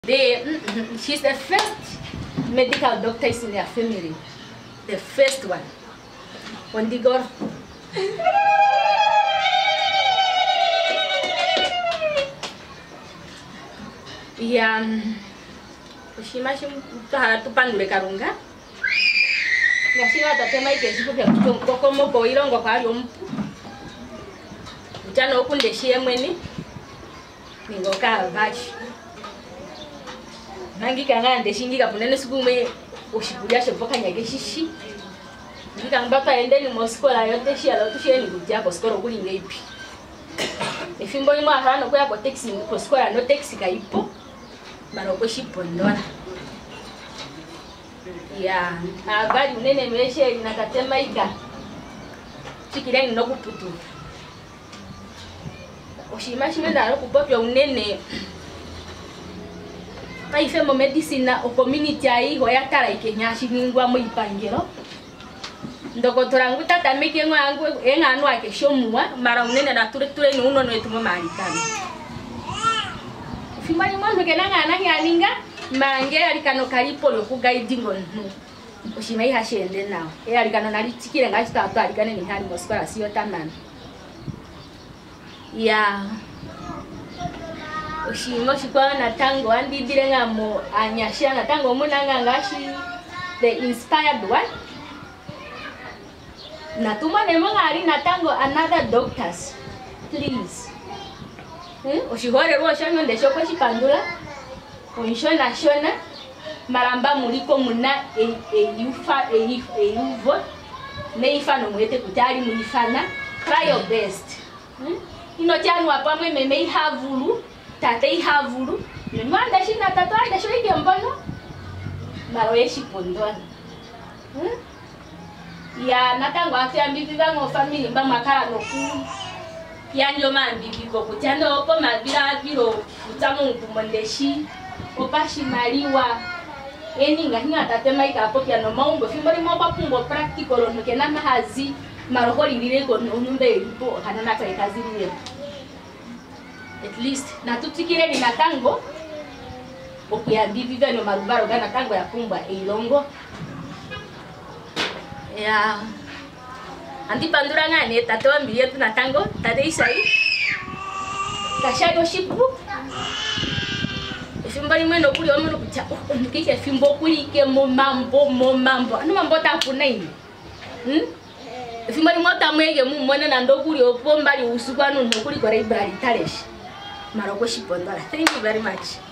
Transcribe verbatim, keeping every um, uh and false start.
They, she's the first medical doctor in their family. The first one. When they got ya ushima shim tupandure karunga ngashira tatema ikesiku kya koko mobo irongo kwa yompu utano okundeshie mweni ningoka bachi nangi kanga ndeshingika punene sikume ushikulia shofoka nyage shishi ngika mbaka endeni moskola yote shi ala tusheni kujja koskoro kulinga ipi efimbo imwe ahano kwa ko taxi koskola no taxi kaipo baroko shipondora ya abali unene meshe nakatema ika chikirani no kuputu oshima shimenda ro kupopya unene paife mo medicine o community ai ho yatara ikenyashi ningwa mu ipangero ndoko torangu tata meke ngwangu engano ake shomwa mara unene na ture ture ni uno no etumo malikana fimani mwandu kenanga ananya ninga mange alikano kalipo loku guiding on oshima iha shende nawo e alikano nali tikire ngachi tatu alikane ni hali moskola siyo tamana ya oshimo shikwa na tango andi birenga mo anyashia na tango munanga ngashi the inspired one na tuma nemo ngari na tango another doctors please eh oshihore ro shanyo ndesho kwa chipandula onshona shona maramba muliko muna e, e yufa e, e yuvo ne ifano mwete kutali muifana try your best hmm? Ino chanu apamwe meme ihavulu tate ihavulu mwanda shina tato anda shoike mbono maro yeshi pondona hmm? Ya natango afya mbibi bango family mba makara noku yanjo mambibi ko kutando opo mabira biro utamu kumondeshi opashi maliwa eninga hinga tatema ika popya no maumbo fimbori mo papumbo practical no kenama hazi maroholi lileko nyumbe ipo hanana kwa kazi lile at least na tutikire ni natango okuyambibi bano marubaro gana tango ya kumba eilongo ya andi pandura ngane tatoa mbiye tu natango tade isai kashago shipu fimbali mweno kuli omuno kucha ndikike fimbo kuli ke mo mambo mo mambo anu mambo ta kunaini hm fimbali mwota mwege mu mwana na ndokuli opomba li usukwa no kuli kwa library talesh maroko shipondora. Thank you very much.